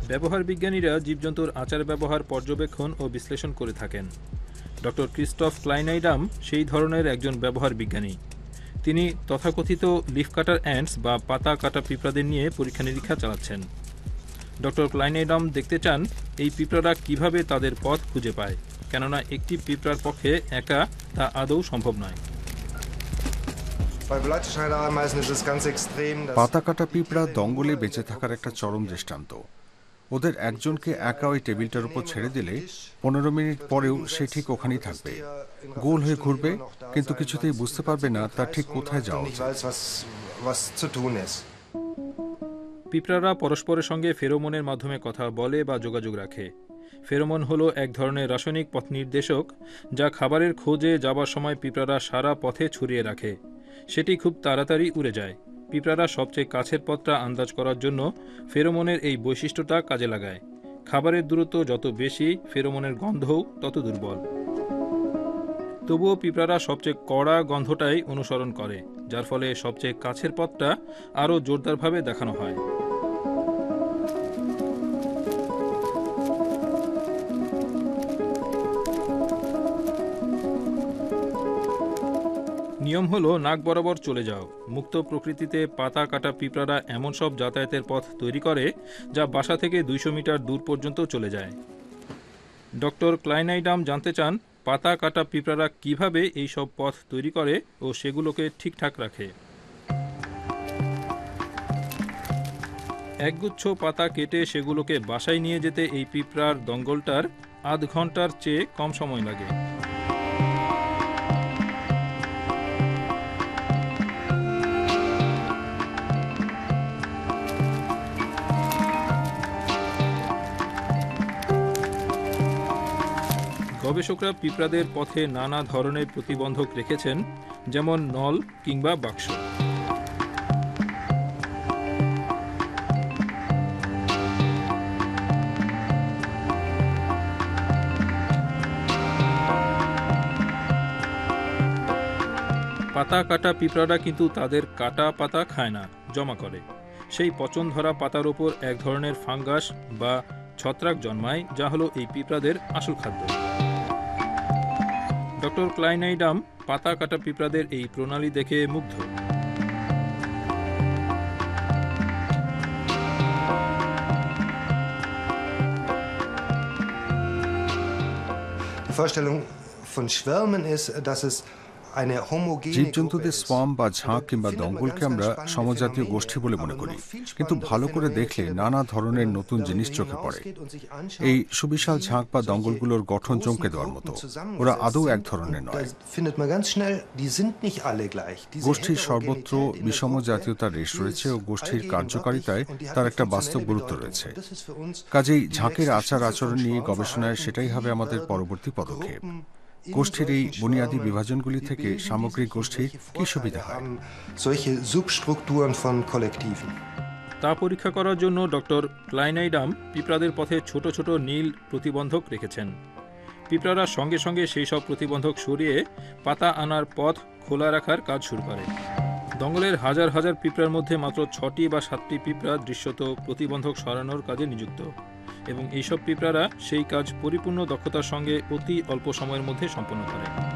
ব্যবহার বিজ্ঞানীরা জীবজন্তুর আচার ব্যবহার পর্যবেক্ষণ ও বিশ্লেষণ করে থাকেন। ডক্টর ক্রিস্টফ ক্লাইনাইডাম সেই ধরনের একজন ব্যবহার বিজ্ঞানী। তিনি তথাকথিত লিফ কাটার অ্যান্টস বা পাতা কাটা পিঁপড়াদের নিয়ে পরীক্ষা নিরীক্ষা চালাচ্ছেন। ডক্টর ক্লাইনাইডাম দেখতে চান এই পিঁপড়ারা কিভাবে তাদের পথ খুঁজে পায়, কেননা একটি পিঁপড়ার পক্ষে একা তা আদৌ সম্ভব নয়। পাতা কাটা পিঁপড়া দঙ্গলে বেঁচে থাকার একটা চরম দৃষ্টান্ত। ওদের একজনকে একা ওই টেবিলটার উপর ছেড়ে দিলে 15 মিনিট পরেও সে ঠিক ওখানেই থাকবে, গোল হয়ে ঘুরবে, কিন্তু কিছুতেই বুঝতে পারবে না তার ঠিক কোথায় যাওয়া উচিত। পিঁপড়ারা পরস্পরের সঙ্গে ফেরোমনের মাধ্যমে কথা বলে বা যোগাযোগ রাখে। ফেরোমন হলো এক ধরনের রাসায়নিক পথ নির্দেশক যা খাবারের খোঁজে যাবার সময় পিঁপড়ারা সারা পথে ছড়িয়ে রাখে। সেটি খুব তাড়াতাড়ি উড়ে যায়। পিঁপড়ারা সবচেয়ে কাছের পথটা আন্দাজ করার জন্য ফেরোমনের এই বৈশিষ্ট্যটা কাজে লাগায়। খাবারের দূরত্ব যত বেশি, ফেরোমনের গন্ধও তত দুর্বল। তবুও পিঁপড়ারা সবচেয়ে কড়া গন্ধটাই অনুসরণ করে, যার ফলে সবচেয়ে কাছের পথটা আরও জোরদারভাবে দেখানো হয়। নিয়ম হলো নাক বরাবর চলে যাও। মুক্ত প্রকৃতিতে পাতা কাটা পিঁপড়ারা এমন সব যাতায়াতের পথ তৈরি করে যা বাসা থেকে 200 মিটার দূর পর্যন্ত চলে যায়। ডক্টর ক্লাইনাইডাম জানতে চান পাতা কাটা পিঁপড়ারা কিভাবে এই সব পথ তৈরি করে ও সেগুলোকে ঠিকঠাক রাখে। একগুচ্ছ পাতা কেটে সেগুলোকে বাসায় নিয়ে যেতে এই পিঁপড়ার দঙ্গলটার আধ ঘন্টার চেয়ে কম সময় লাগে। গবেষকরা পিঁপড়াদের পথে নানা ধরনের প্রতিবন্ধক রেখেছেন, যেমন নল কিংবা বাক্স। পাতা কাটা পিঁপড়ারা কিন্তু তাদের কাটা পাতা খায় না, জমা করে। সেই পচন ধরা পাতার ওপর এক ধরনের ফাঙ্গাস বা ছত্রাক জন্মায়, যা হলো এই পিঁপড়াদের আসল খাদ্য। ডক্টর ক্লাইনাইডাম পাতা কাটা পিঁপড়াদের এই প্রণালী দেখে মুগ্ধ। জীবজন্তুদের সোয়ার্ম বা ঝাঁক কিংবা দঙ্গলকে আমরা সমজাতীয় গোষ্ঠী বলে মনে করি, কিন্তু ভালো করে দেখলে নানা ধরনের নতুন জিনিস চোখে পড়ে। এই সুবিশাল ঝাঁক বা দঙ্গলগুলোর গঠন চমকে দেওয়ার মতো। ওরা আদৌ এক ধরনের নয়। গোষ্ঠীর সর্বত্র বিষম জাতীয়তার রেশ রয়েছে ও গোষ্ঠীর কার্যকারিতায় তার একটা বাস্তব গুরুত্ব রয়েছে। কাজেই ঝাঁকের আচার আচরণ নিয়ে গবেষণায় সেটাই হবে আমাদের পরবর্তী পদক্ষেপ। গোষ্ঠীর এই বুনিয়াদী বিভাজনগুলি থেকে সামগ্রিক গোষ্ঠীর কি সুবিধা হয়, তা পরীক্ষা করার জন্য ডক্টর ক্লাইনাইডাম পিঁপড়াদের পথে ছোট ছোট নীল প্রতিবন্ধক রেখেছেন। পিঁপড়ারা সঙ্গে সঙ্গে সেই সব প্রতিবন্ধক সরিয়ে পাতা আনার পথ খোলা রাখার কাজ শুরু করে। দঙ্গলের হাজার হাজার পিঁপড়ার মধ্যে মাত্র 6টি বা 7টি পিঁপড়া দৃশ্যত প্রতিবন্ধক সরানোর কাজে নিযুক্ত, এবং এইসব পিঁপড়ারা সেই কাজ পরিপূর্ণ দক্ষতার সঙ্গে অতি অল্প সময়ের মধ্যে সম্পন্ন করে।